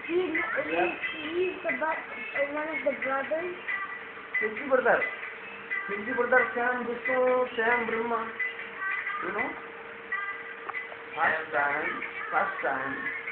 He's one of the brothers. His brother Sam Vishnu, Sam Brahma. You know? First time,